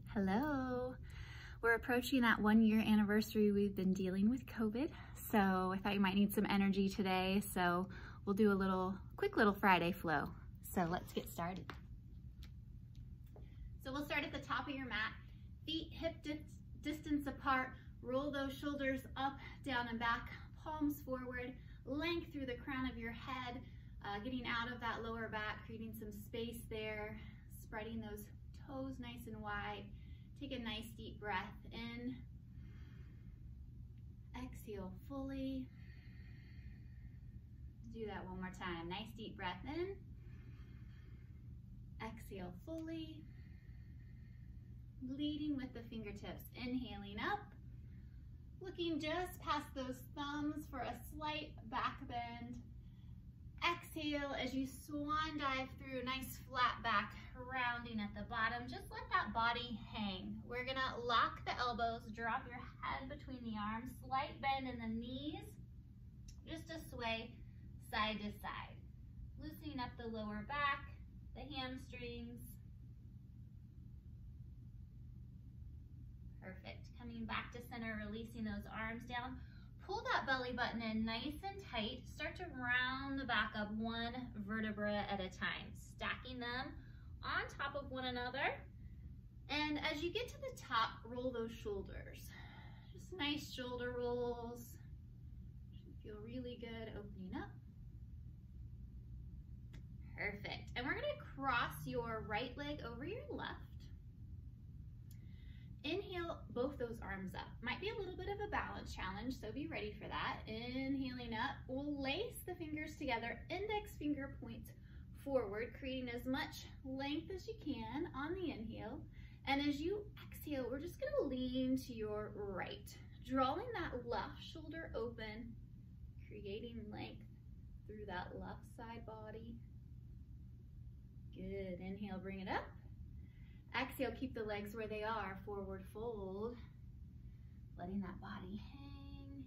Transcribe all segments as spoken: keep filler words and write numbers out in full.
Hello. We're approaching that one year anniversary we've been dealing with COVID. So I thought you might need some energy today. So we'll do a little quick little Friday flow. So let's get started. So we'll start at the top of your mat, feet hip dis distance apart, roll those shoulders up, down and back, palms forward, length through the crown of your head, uh, getting out of that lower back, creating some space there, spreading those toes nice and wide. Take a nice deep breath in. Exhale fully. Do that one more time. Nice deep breath in. Exhale fully. Leading with the fingertips. Inhaling up. Looking just past those thumbs for a slight back bend. Exhale as you swan dive through, nice flat back, rounding at the bottom. Just let that body hang. We're gonna lock the elbows, drop your head between the arms, slight bend in the knees, just a sway side to side. Loosening up the lower back, the hamstrings. Perfect. Coming back to center, releasing those arms down. Pull that belly button in nice and tight. Start to round the back up one vertebra at a time, stacking them on top of one another. And as you get to the top, roll those shoulders. Just nice shoulder rolls. Should feel really good opening up. Perfect. And we're gonna cross your right leg over your left. Inhale both those arms up. Might be a little bit of a balance challenge, so be ready for that. Inhaling up, we'll lace the fingers together, index finger points forward, creating as much length as you can on the inhale. And as you exhale, we're just gonna lean to your right, drawing that left shoulder open, creating length through that left side body. Good, inhale, bring it up. Exhale, keep the legs where they are, forward fold, letting that body hang.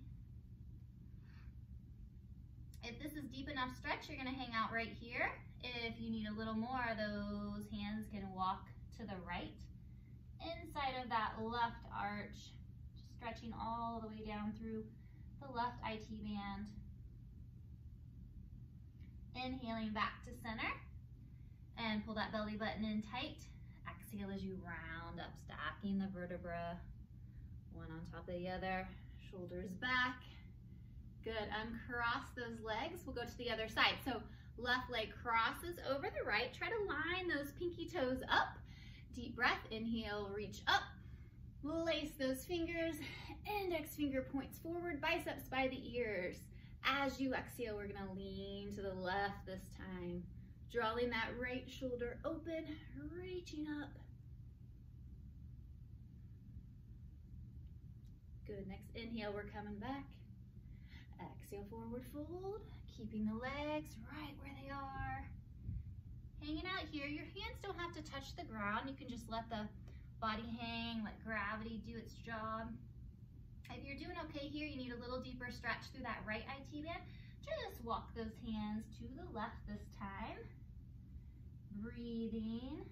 If this is deep enough stretch, you're gonna hang out right here. If you need a little more, those hands can walk to the right. Inside of that left arch, stretching all the way down through the left I T band. Inhaling back to center, and pull that belly button in tight. Exhale as you round up, stacking the vertebra, one on top of the other, shoulders back. Good, uncross those legs. We'll go to the other side. So left leg crosses over the right. Try to line those pinky toes up. Deep breath, inhale, reach up. Lace those fingers, index finger points forward, biceps by the ears. As you exhale, we're gonna lean to the left this time. Drawing that right shoulder open, reaching up. Good, next inhale, we're coming back. Exhale, forward fold, keeping the legs right where they are. Hanging out here, your hands don't have to touch the ground. You can just let the body hang, let gravity do its job. If you're doing okay here, you need a little deeper stretch through that right I T band. Just walk those hands to the left this time. Breathing.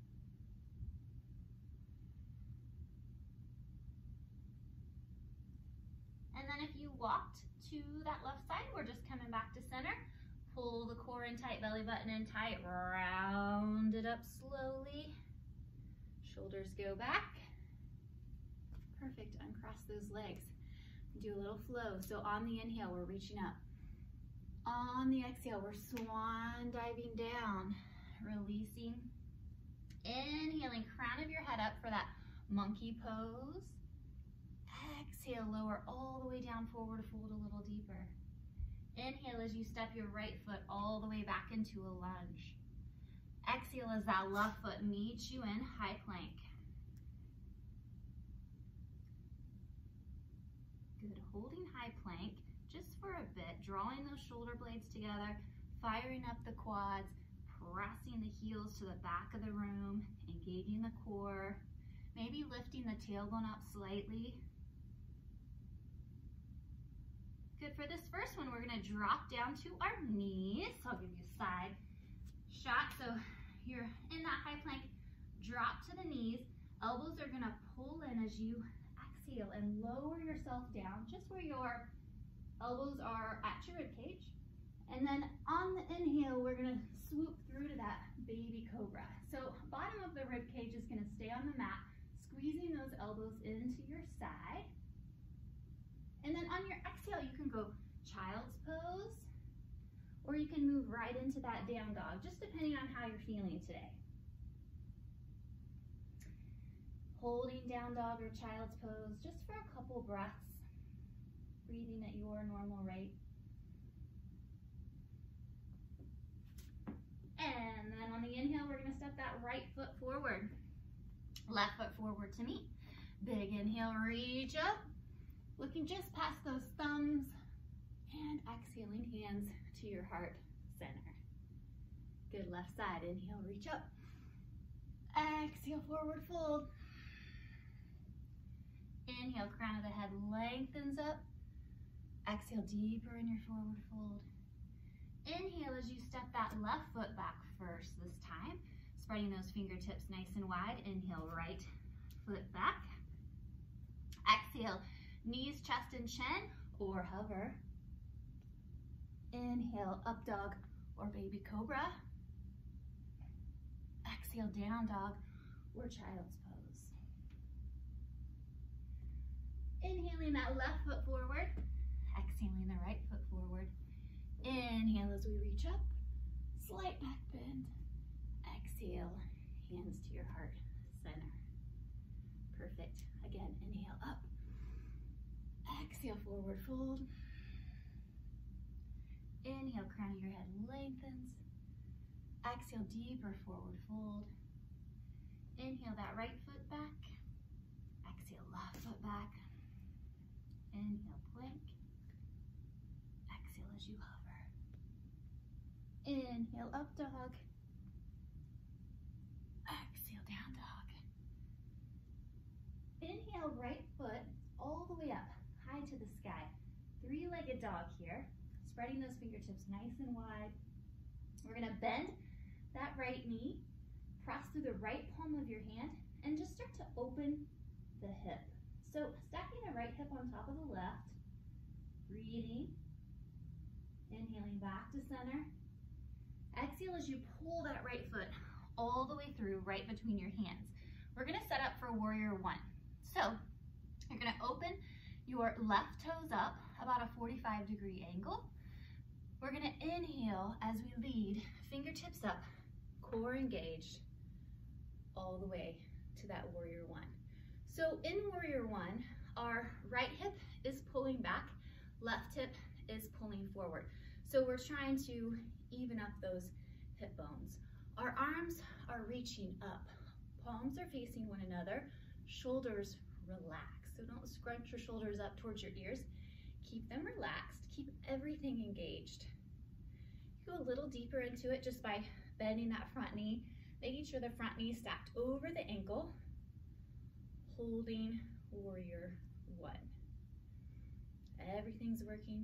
And then if you walked to that left side, we're just coming back to center. Pull the core in tight, belly button in tight, round it up slowly. Shoulders go back. Perfect, uncross those legs. Do a little flow. So on the inhale, we're reaching up. On the exhale, we're swan diving down. Releasing, inhaling, crown of your head up for that monkey pose. Exhale, lower all the way down, forward fold a little deeper. Inhale as you step your right foot all the way back into a lunge. Exhale as that left foot meets you in high plank. Good, holding high plank just for a bit, drawing those shoulder blades together, firing up the quads, pressing the heels to the back of the room, engaging the core, maybe lifting the tailbone up slightly. Good, for this first one, we're gonna drop down to our knees. So I'll give you a side shot. So you're in that high plank, drop to the knees, Elbows are gonna pull in as you exhale and lower yourself down, just where your elbows are at your rib cage. And then on the inhale, we're gonna swoop through to that baby cobra. So bottom of the rib cage is gonna stay on the mat, squeezing those elbows into your side. And then on your exhale, you can go child's pose, or you can move right into that down dog, just depending on how you're feeling today. Holding down dog or child's pose just for a couple breaths, breathing at your normal rate. And then on the inhale, we're gonna step that right foot forward, left foot forward to meet. Big inhale, reach up, looking just past those thumbs, and exhaling, hands to your heart center. Good, left side, inhale, reach up. Exhale, forward fold. Inhale, crown of the head lengthens up. Exhale, deeper in your forward fold. Inhale as you step that left foot back first this time, spreading those fingertips nice and wide. Inhale, right foot back. Exhale, knees, chest, and chin, or hover. Inhale, up dog or baby cobra. Exhale, down dog or child's pose. Inhaling that left foot forward, exhaling the right foot forward. Inhale as we reach up, slight back bend. Exhale, hands to your heart center. Perfect. Again, inhale up. Exhale, forward fold. Inhale, crown of your head lengthens. Exhale, deeper forward fold. Inhale, that right foot back. Exhale, left foot back. Inhale, plank. Exhale as you hover. Inhale, up dog. Exhale, down dog. Inhale, right foot all the way up, high to the sky. Three-legged dog here. Spreading those fingertips nice and wide. We're gonna bend that right knee, cross through the right palm of your hand, and just start to open the hip. So stacking the right hip on top of the left, breathing, inhaling back to center. Exhale as you pull that right foot all the way through, right between your hands. We're gonna set up for warrior one. So you're gonna open your left toes up about a forty-five degree angle. We're gonna inhale as we lead, fingertips up, core engaged, all the way to that warrior one. So in warrior one, our right hip is pulling back, left hip is pulling forward. So we're trying to even up those hip bones. Our arms are reaching up, palms are facing one another, shoulders relax. So don't scrunch your shoulders up towards your ears. Keep them relaxed, keep everything engaged. Go a little deeper into it just by bending that front knee, making sure the front knee is stacked over the ankle, holding warrior one. Everything's working.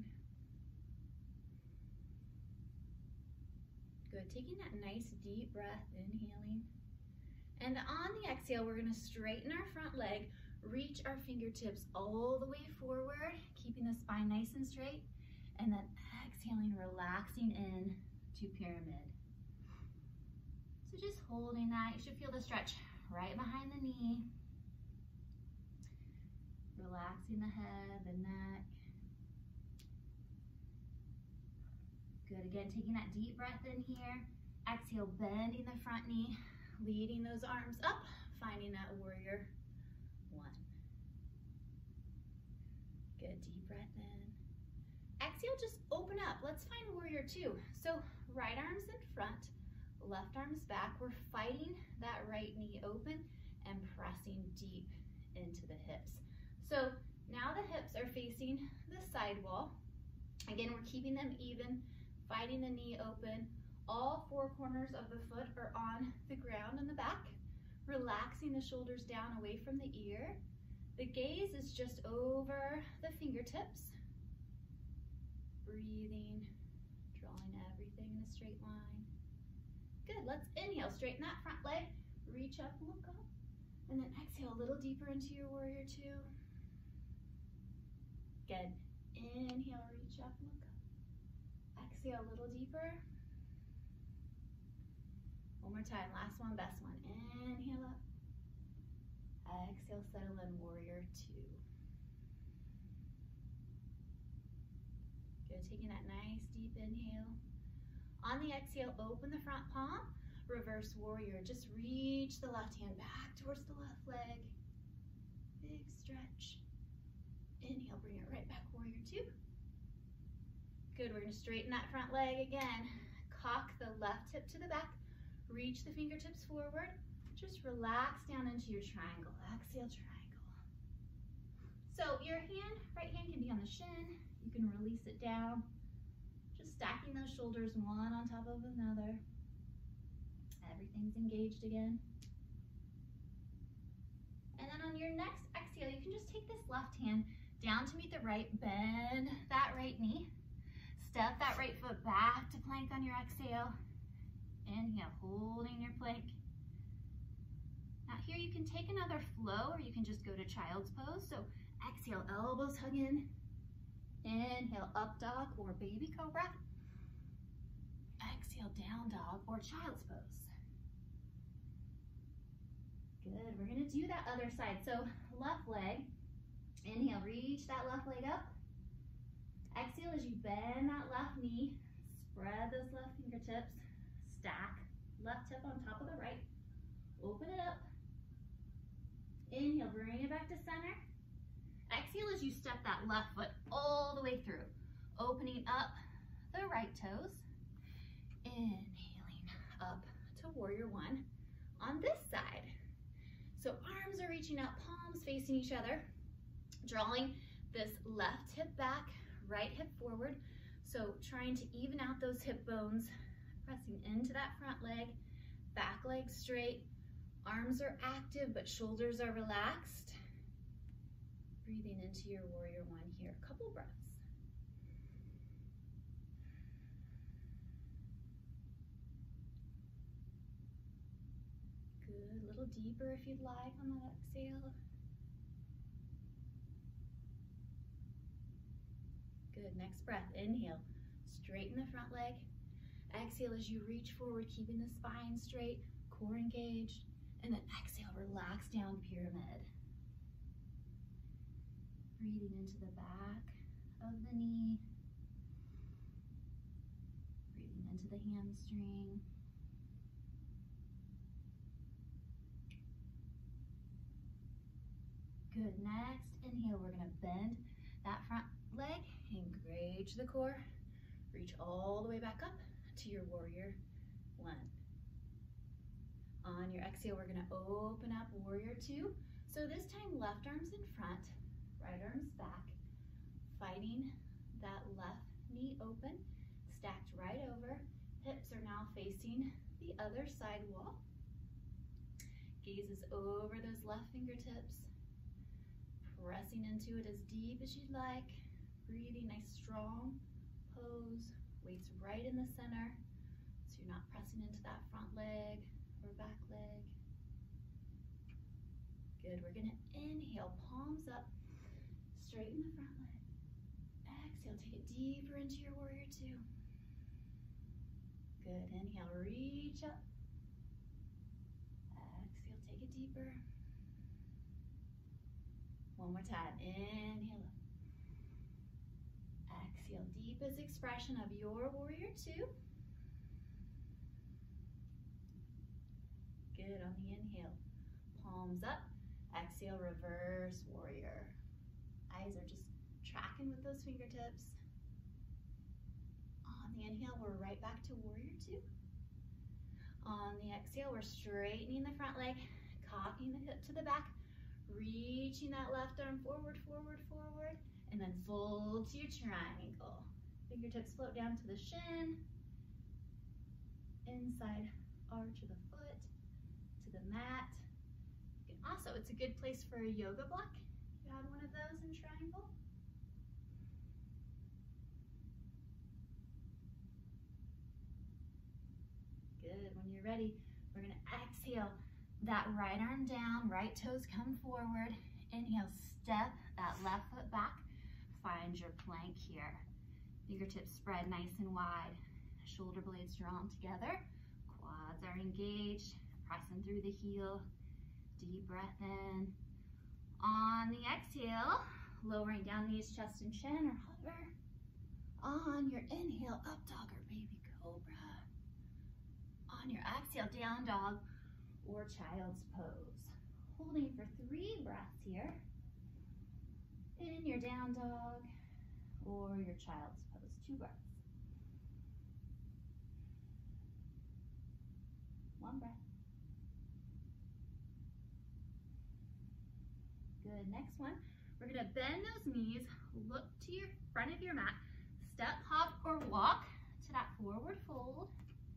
Good, taking that nice deep breath, inhaling. And on the exhale, we're gonna straighten our front leg, reach our fingertips all the way forward, keeping the spine nice and straight, and then exhaling, relaxing in to pyramid. So just holding that, you should feel the stretch right behind the knee. Relaxing the head, the neck. Good, again, taking that deep breath in here. Exhale, bending the front knee, leading those arms up, finding that warrior one. Good, deep breath in. Exhale, just open up. Let's find warrior two. So right arm's in front, left arm's back. We're fighting that right knee open and pressing deep into the hips. So now the hips are facing the side wall. Again, we're keeping them even, fighting the knee open. All four corners of the foot are on the ground in the back, relaxing the shoulders down away from the ear. The gaze is just over the fingertips. Breathing, drawing everything in a straight line. Good, let's inhale, straighten that front leg, reach up, look up. And then exhale a little deeper into your warrior two. Good. Inhale, reach up, look up. Exhale a little deeper. One more time, last one, best one. Inhale up. Exhale, settle in, warrior two. Good, taking that nice deep inhale. On the exhale, open the front palm, reverse warrior. Just reach the left hand back towards the left leg. Big stretch. Inhale, bring it right back, warrior two. Good, we're gonna straighten that front leg again. Cock the left hip to the back, reach the fingertips forward. Just relax down into your triangle. Exhale, triangle. So your hand, right hand can be on the shin. You can release it down. Just stacking those shoulders one on top of another. Everything's engaged again. And then on your next exhale, you can just take this left hand down to meet the right, bend that right knee. Step that right foot back to plank on your exhale. Inhale, holding your plank. Now here you can take another flow or you can just go to child's pose. So exhale, elbows hug in. Inhale, up dog or baby cobra. Exhale, down dog or child's pose. Good, we're gonna do that other side. So left leg, inhale, reach that left leg up. Exhale as you bend that left knee, spread those left fingertips, stack left hip on top of the right, open it up. Inhale, bring it back to center. Exhale as you step that left foot all the way through, opening up the right toes. Inhaling up to warrior one on this side. So arms are reaching out, palms facing each other, drawing this left hip back, right hip forward. So trying to even out those hip bones, pressing into that front leg, back leg straight. Arms are active, but shoulders are relaxed. Breathing into your warrior one here, a couple breaths. Good, a little deeper if you'd like on that exhale. Good, next breath, inhale, straighten the front leg. Exhale as you reach forward, keeping the spine straight, core engaged. And then exhale, relax down, pyramid. Breathing into the back of the knee. Breathing into the hamstring. Good, next inhale, we're gonna bend that front leg, engage the core, reach all the way back up to your warrior one. On your exhale, we're gonna open up warrior two. So this time, left arm's in front, right arm's back, fighting that left knee open, stacked right over. Hips are now facing the other side wall. Gazes over those left fingertips, pressing into it as deep as you'd like. Breathing, nice strong pose. Weights right in the center, so you're not pressing into that front leg or back leg. Good, we're gonna inhale, palms up, straighten the front leg. Exhale, take it deeper into your warrior two. Good, inhale, reach up. Exhale, take it deeper. One more time, inhale up. Exhale, deepest expression of your warrior two. Good, on the inhale, palms up. Exhale, reverse warrior. Eyes are just tracking with those fingertips. On the inhale, we're right back to warrior two. On the exhale, we're straightening the front leg, cocking the hip to the back, reaching that left arm forward, forward, forward, and then fold to your triangle. Fingertips float down to the shin, inside arch of the foot, to the mat. You can also, it's a good place for a yoga block. You had one of those in triangle. Good, when you're ready, we're gonna exhale, that right arm down, right toes come forward. Inhale, step that left foot back. Find your plank here. Fingertips spread nice and wide. Shoulder blades drawn together. Quads are engaged. Pressing through the heel. Deep breath in. On the exhale, lowering down knees, chest, and chin, or hover. On your inhale, up dog or baby cobra. On your exhale, down dog or child's pose. Holding for three breaths here. In your down dog or your child's pose. Two breaths. One breath. Good, next one. We're gonna bend those knees, look to your front of your mat, step, hop, or walk to that forward fold.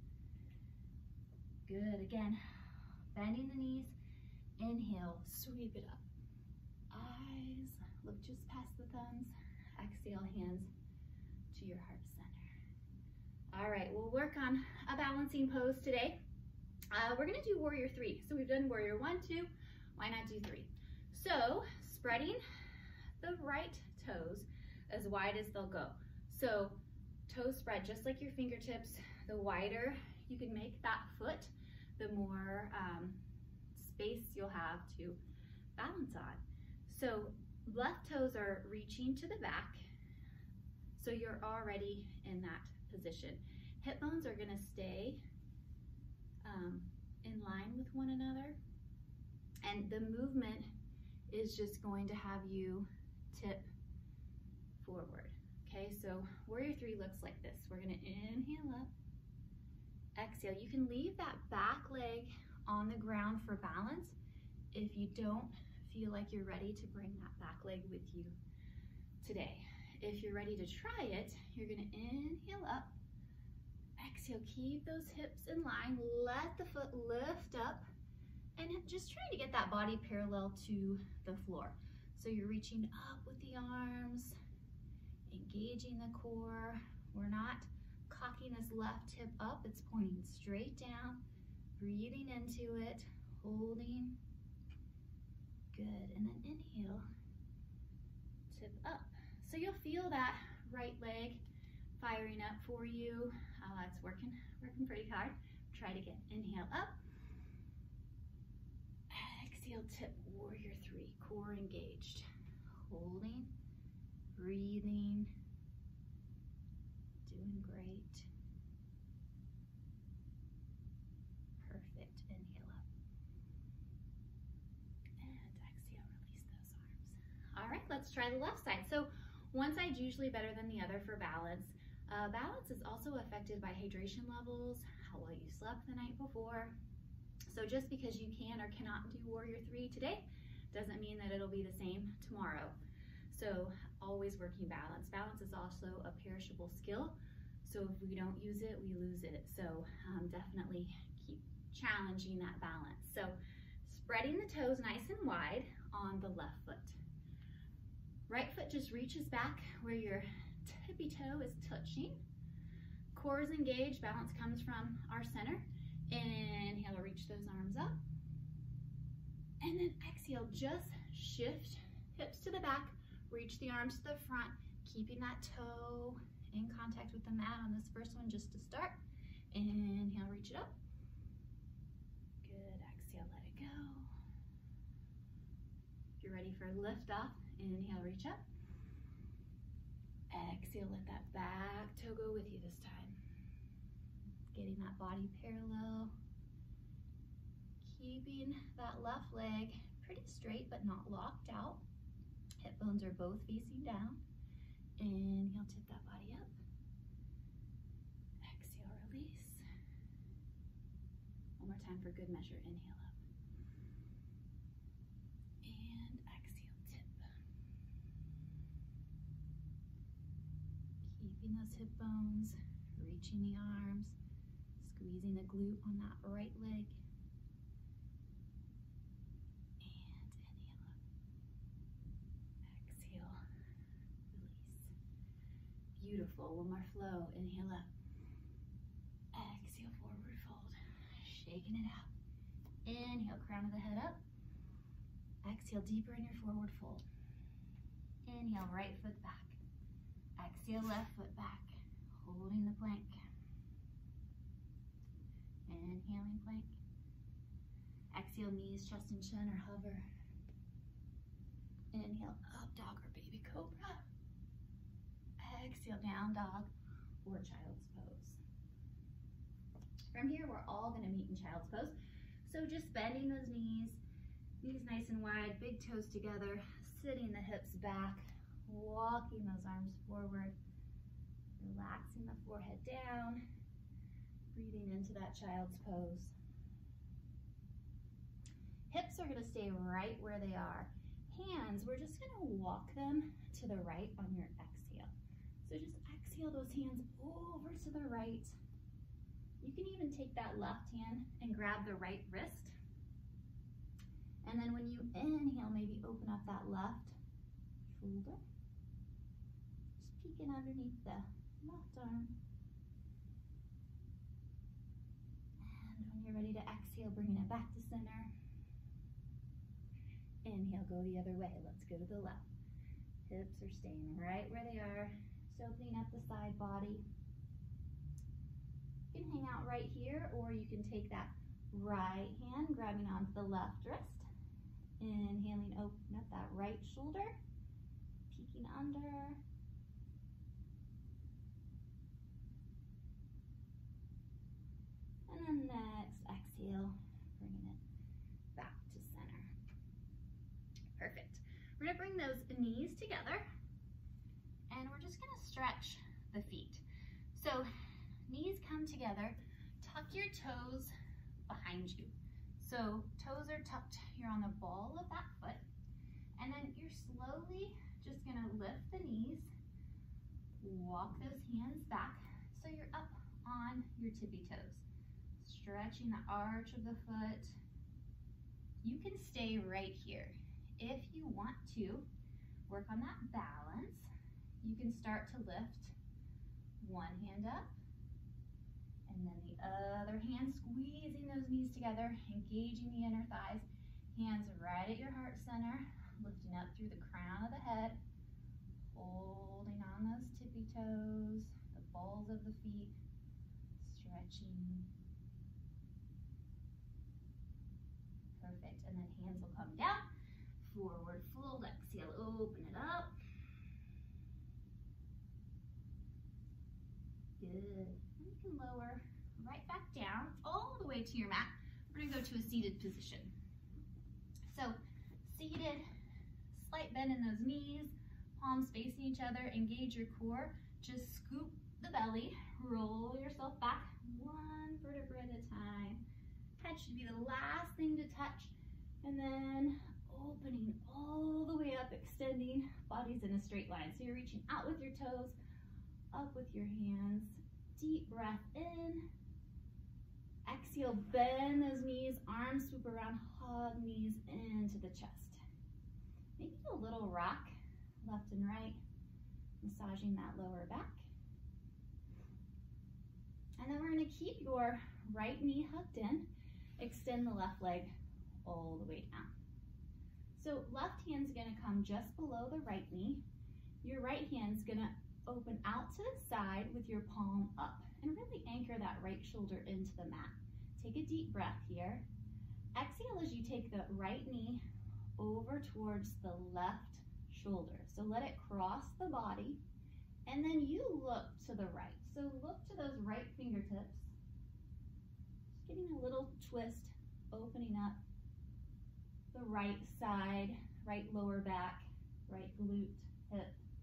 Good, again, bending the knees, inhale, sweep it up. Eyes, look just past the thumbs. Exhale, hands to your heart center. All right, we'll work on a balancing pose today. Uh, we're gonna do warrior three. So we've done warrior one, two, why not do three? So spreading the right toes as wide as they'll go. So toes spread just like your fingertips. The wider you can make that foot, the more um, space you'll have to balance on. So left toes are reaching to the back. So you're already in that position. Hip bones are gonna stay um, in line with one another. And the movement is just going to have you tip forward. Okay, so warrior three looks like this. We're gonna inhale up, exhale. You can leave that back leg on the ground for balance if you don't feel like you're ready to bring that back leg with you today. If you're ready to try it, you're gonna inhale up, exhale, keep those hips in line, let the foot lift up, and just trying to get that body parallel to the floor. So you're reaching up with the arms, engaging the core. We're not cocking this left hip up, it's pointing straight down, breathing into it, holding. Good, and then inhale, tip up. So you'll feel that right leg firing up for you. Uh, it's working, working pretty hard. Try it again. Inhale up. Exhale, tip, warrior three, core engaged. Holding, breathing, doing great. Perfect, inhale up. And exhale, release those arms. All right, let's try the left side. So one side's usually better than the other for balance. Uh, balance is also affected by hydration levels, how well you slept the night before. So just because you can or cannot do warrior three today doesn't mean that it'll be the same tomorrow. So always working balance. Balance is also a perishable skill. So if we don't use it, we lose it. So um, definitely keep challenging that balance. So spreading the toes nice and wide on the left foot. Right foot just reaches back where your tippy toe is touching. Core is engaged, balance comes from our center. Inhale, reach those arms up. And then exhale, just shift hips to the back, reach the arms to the front, keeping that toe in contact with the mat on this first one just to start. Inhale, reach it up. Good, exhale, let it go. If you're ready for lift off, inhale, reach up. Exhale, let that back toe go with you this time. Getting that body parallel. Keeping that left leg pretty straight but not locked out. Hip bones are both facing down. Inhale, tip that body up. Exhale, release. One more time for good measure. Inhale up. And exhale, tip. Keeping those hip bones, reaching the arms, squeezing the glute on that right leg. Beautiful, one more flow, inhale up, exhale, forward fold, shaking it out, Inhale, crown of the head up. Exhale, deeper in your forward fold. Inhale, right foot back. Exhale, left foot back. Holding the plank. Inhaling plank. Exhale, knees, chest, and chin, or hover. Inhale, up dog or baby cobra. Exhale, down dog or child's pose. From here, we're all gonna meet in child's pose. So just bending those knees, knees nice and wide, big toes together, sitting the hips back, walking those arms forward, relaxing the forehead down, breathing into that child's pose. Hips are gonna stay right where they are. Hands, we're just gonna walk them to the right on your exhale. So just exhale those hands over to the right. You can even take that left hand and grab the right wrist. And then when you inhale, maybe open up that left shoulder. Just peeking underneath the left arm. And when you're ready to exhale, bringing it back to center. Inhale, go the other way. Let's go to the left. Hips are staying right where they are. Just opening up the side body. You can hang out right here, or you can take that right hand, grabbing onto the left wrist. Inhaling, open up that right shoulder. Peeking under. And then next, exhale, bringing it back to center. Perfect. We're gonna bring those knees together and we're just gonna stretch the feet. So knees come together, tuck your toes behind you. So toes are tucked, you're on the ball of that foot, and then you're slowly just gonna lift the knees, walk those hands back so you're up on your tippy toes. Stretching the arch of the foot. You can stay right here. If you want to work on that balance, you can start to lift one hand up and then the other hand, squeezing those knees together, engaging the inner thighs, hands right at your heart center, lifting up through the crown of the head, holding on those tippy toes, the balls of the feet, stretching. Perfect, and then hands will come down, forward fold, exhale, open it up. Good, and you can lower right back down, all the way to your mat. We're gonna go to a seated position. So, seated, slight bend in those knees, palms facing each other, engage your core, just scoop the belly, roll yourself back, one vertebra at a time. Head should be the last thing to touch, and then opening all the way up, extending, body's in a straight line. So you're reaching out with your toes, up with your hands, deep breath in, exhale, bend those knees, arms swoop around, hug knees into the chest. Maybe a little rock, left and right, massaging that lower back. And then we're gonna keep your right knee hooked in, extend the left leg all the way down. So left hand's gonna come just below the right knee. Your right hand's gonna open out to the side with your palm up and really anchor that right shoulder into the mat. Take a deep breath here. Exhale as you take the right knee over towards the left shoulder. So let it cross the body, and then you look to the right. So look to those right fingertips. Just getting a little twist, opening up the right side, right lower back, right glute, hip.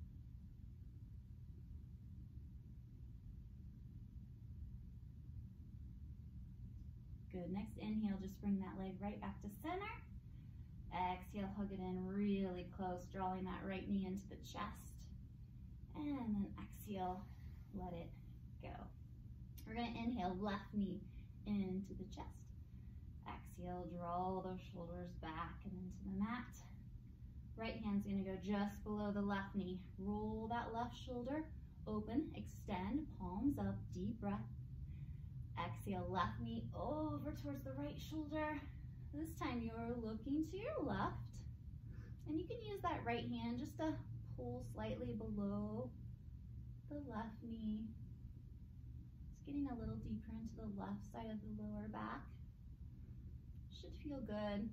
Good, next inhale, just bring that leg right back to center. Exhale, hug it in really close, drawing that right knee into the chest. And then exhale, let it go. We're gonna inhale, left knee into the chest. Exhale, draw those shoulders back and into the mat. Right hand's gonna go just below the left knee. Roll that left shoulder, open, extend, palms up, deep breath. Exhale, left knee over towards the right shoulder. This time you're looking to your left, and you can use that right hand just to pull slightly below the left knee. It's getting a little deeper into the left side of the lower back. Should feel good.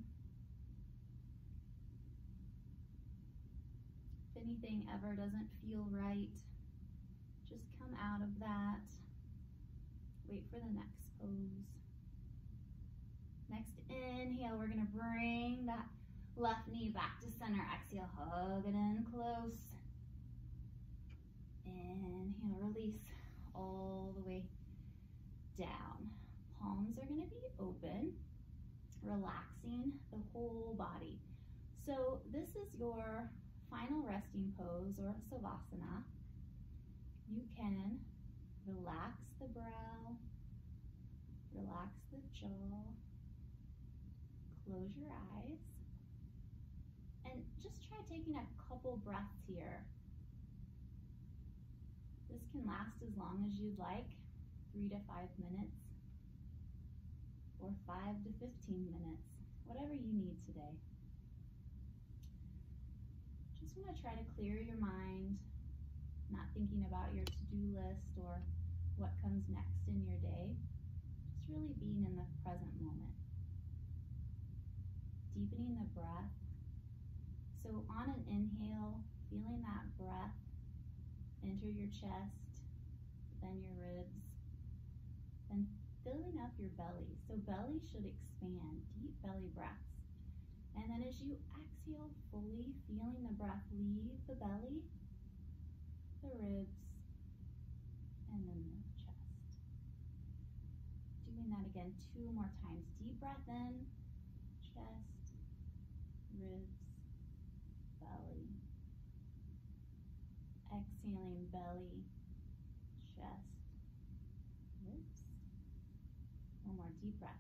If anything ever doesn't feel right, just come out of that. Wait for the next pose. Next inhale, we're gonna bring that left knee back to center. Exhale, hug it in close. Inhale, release all the way down. Palms are gonna be open, relaxing the whole body. So this is your final resting pose or Savasana. You can relax the brow, relax the jaw, close your eyes, and just try taking a couple breaths here. This can last as long as you'd like, three to five minutes, or five to fifteen minutes, whatever you need today. Just want to try to clear your mind, not thinking about your to-do list or what comes next in your day, just really being in the present moment. Deepening the breath. So on an inhale, feeling that breath enter your chest, then your ribs, then filling up your belly. So belly should expand, deep belly breaths. And then as you exhale fully, feeling the breath leave the belly, the ribs, and then the chest. Doing that again two more times. Deep breath in, chest, ribs, belly. Exhaling belly, chest, ribs. One more deep breath.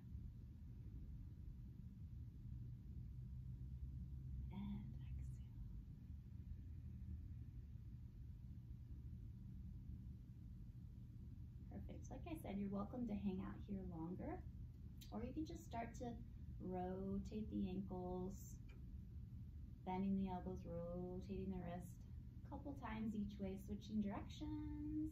And exhale. Perfect. Like I said, you're welcome to hang out here longer, or you can just start to rotate the ankles, bending the elbows, rotating the wrist. Couple times each way, switching directions.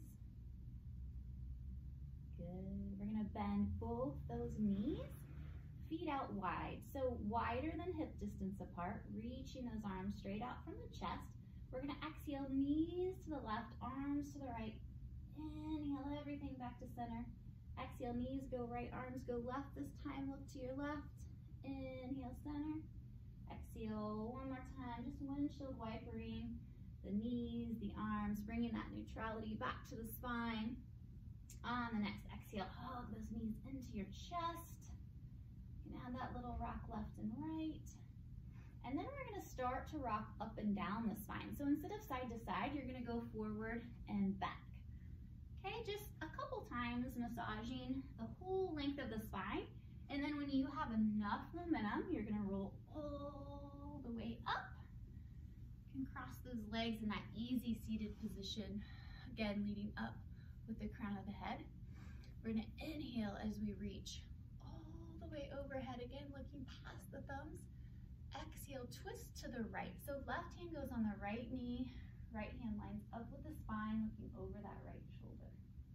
Good. We're gonna bend both those knees, feet out wide. So wider than hip distance apart, reaching those arms straight out from the chest. We're gonna exhale, knees to the left, arms to the right. Inhale, everything back to center. Exhale, knees go right, arms go left. This time, look to your left. Inhale, center. Exhale, one more time, just windshield wipering. The knees, the arms, bringing that neutrality back to the spine. On the next exhale, hug those knees into your chest. You can add that little rock left and right. And then we're gonna start to rock up and down the spine. So instead of side to side, you're gonna go forward and back. Okay, just a couple times massaging the whole length of the spine. And then when you have enough momentum, you're gonna roll all the way up. You can cross those legs in that easy seated position, again leading up with the crown of the head. We're going to inhale as we reach all the way overhead, again looking past the thumbs. Exhale, twist to the right. So left hand goes on the right knee, right hand lines up with the spine, looking over that right shoulder.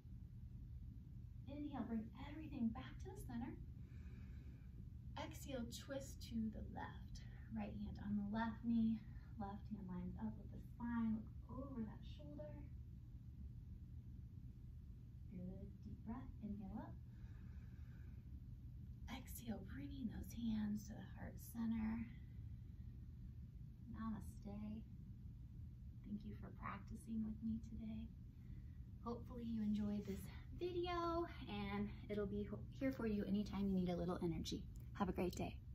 Inhale, bring everything back to the center. Exhale, twist to the left. Right hand on the left knee. Left hand lines up with the spine, look over that shoulder. Good, deep breath, inhale up. Exhale, bringing those hands to the heart center. Namaste. Thank you for practicing with me today. Hopefully you enjoyed this video, and it'll be here for you anytime you need a little energy. Have a great day.